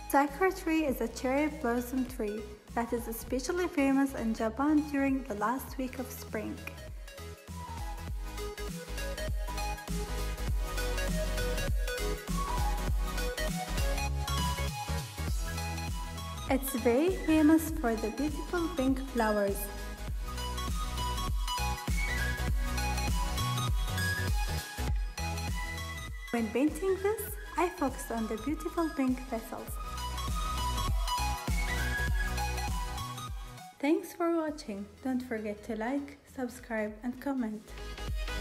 Sakura tree is a cherry blossom tree that is especially famous in Japan during the last week of spring. It's very famous for the beautiful pink flowers. When painting this, I focused on the beautiful pink petals. Thanks for watching. Don't forget to like, subscribe and comment.